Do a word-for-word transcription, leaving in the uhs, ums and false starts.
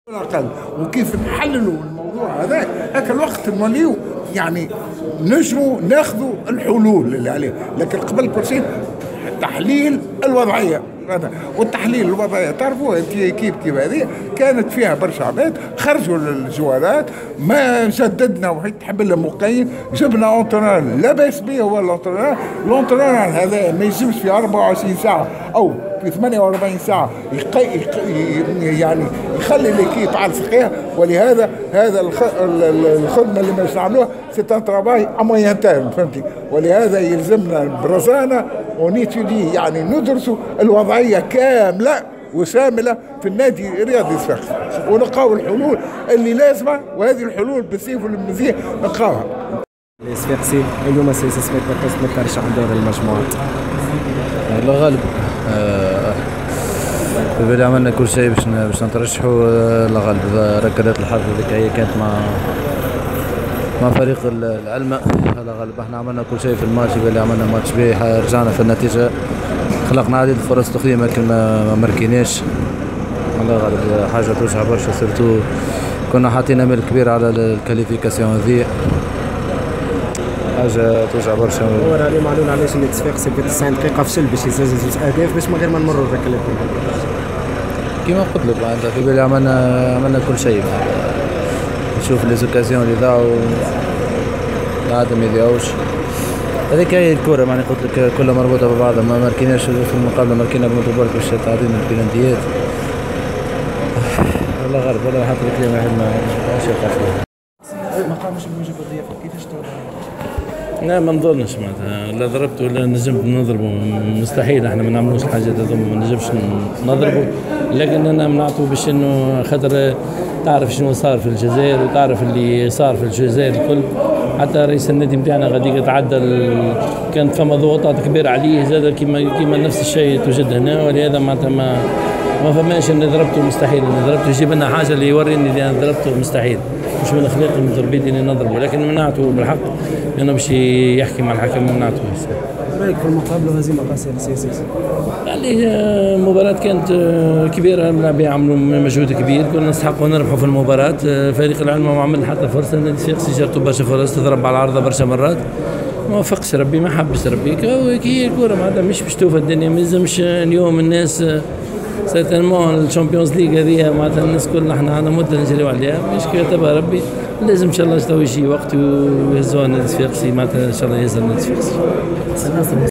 الأقل وكيف نحللوا الموضوع هذا هكا الوقت نوليو يعني نجموا ناخذوا الحلول اللي عليه، لكن قبل كل شيء تحليل الوضعيه. والتحليل الوضعيه تعرفوا كيف كيف هذه كانت فيها برشا عباد خرجوا للجوارات، ما جددنا وحيد تحب لهم مقيم، جبنا اونترونور لا باس به هو الاونترونور، الاونترونور هذا ما يجمش في أربعة وعشرين ساعه او في ثمانية وأربعين ساعه يقي يعني يخلي ليكيب على الفقيه. ولهذا هذا الخدمه اللي باش نعملوها سي ان ترافاي ا موين تيرم، فهمتي؟ ولهذا يلزمنا برزانه ونيتودي يعني ندرسوا الوضعيه كامله وشامله في النادي الرياضي الصفاقسي ونلقاو الحلول اللي لازمه، وهذه الحلول بالسيف والمزيه نلقاوها. الصفاقسي اليوم سيستثمر في الترشح لدوري المجموعات. الله غالب. آه بالي عملنا كل شيء باش باش نترشحوا. الله غالب. ركضات الحظ هذيك هي كانت مع مع فريق العلماء. الله غالب. احنا عملنا كل شيء في الماتش، بالي عملنا ماتش باهي، رجعنا في النتيجه، خلقنا عديد الفرص تقديم لكن ما ماركيناش. الله غالب. حاجه توجع برشا، سيرتو كنا حاطين امل كبير على الكاليفيكاسيون هذه، حاجه توجع برشا. هو راني معلول علاش اللي الصفاقسي في تسعين دقيقه فشل باش يسجل زوج اهداف باش من غير ما نمروا الركلات. كيما قلت لك معناتها في بالي عملنا عملنا كل شيء. نشوف لي زوكازيون اللي ضاعوا عاد ما يضيعوش، هذيك هي الكره. معني قلت لك كلها مربوطه ببعضها، ما ماركيناش في المقابله، ماركينا بموتوبورك باش تعطينا البلانتيات. والله غالب. والله حتى الكلام واحد ما ماش يقع فيه. ما قامش بواجب الضيافه، كيفاش تولى؟ لا ما نظنش معناتها لا ضربته ولا نجمت نضربه، مستحيل. احنا ما نعملوش الحاجات هذوما، ما نجمش نضربه، لكن انا منعته باش انه خاطر تعرف شنو صار في الجزائر وتعرف اللي صار في الجزائر الكل. حتى رئيس النادي نتاعنا غادي يتعدى، كانت فما ضغوطات كبيره عليه زاد كيما كيما نفس الشيء توجد هنا، ولهذا معناتها ما ما فماش اني ضربته، مستحيل اني ضربته. يجيب لنا حاجه اللي يوريني اللي انا ضربته، مستحيل. مش من اخلاق المضربين اني نضربه، لكن منعته بالحق لانه باش يحكي مع الحكم، منعته. رايك في المقابله وهزيمه قاسيه للسياسي؟ يعني المباراة كانت كبيرة، اللاعبين عملوا مجهود كبير، كنا نستحقوا نربحوا في المباراة. فريق العلم ما عمل حتى فرصة، النادي الصفاقسي جرتوا برشا فرص، تضرب على العارضة برشا مرات، ما وفقش ربي، ما حبش ربي. هي الكورة معناتها مش باش توفى الدنيا، ما يلزمش اليوم الناس سيرتينمون الشامبيونز ليغ هذه معناتها الناس كلنا احنا عندنا مدة نجريو عليها، مش كتبها ربي. لازم ان شاء الله تو يجي وقت ويهزوها النادي الصفاقسي، معناتها ان شاء الله يهز النادي الصفاقسي.